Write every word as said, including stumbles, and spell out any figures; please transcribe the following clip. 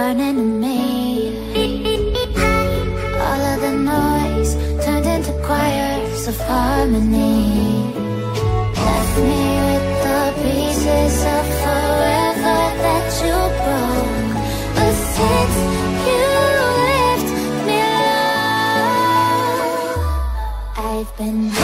burning in me. All of the noise turned into choirs of harmony. Left me with the pieces of forever that you broke. But since you left me alone, I've been